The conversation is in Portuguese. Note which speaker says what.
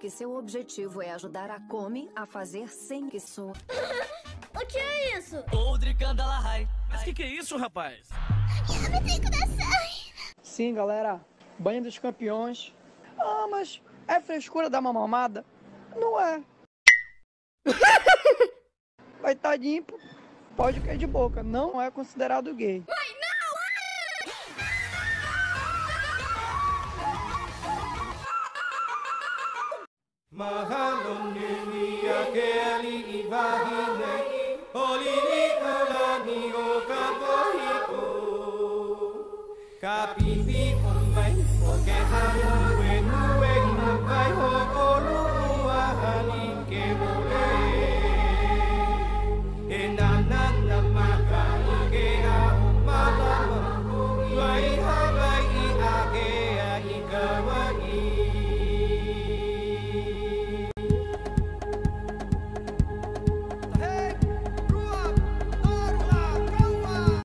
Speaker 1: que seu objetivo é ajudar a Komi a fazer sem que isso.
Speaker 2: O que é isso?
Speaker 3: Mas que é isso, rapaz?
Speaker 4: Sim, galera. Banho dos campeões. Ah, mas é frescura dar uma mamada? Não é. Vai estar limpo, pode cair de boca. Não é considerado gay.
Speaker 5: Capi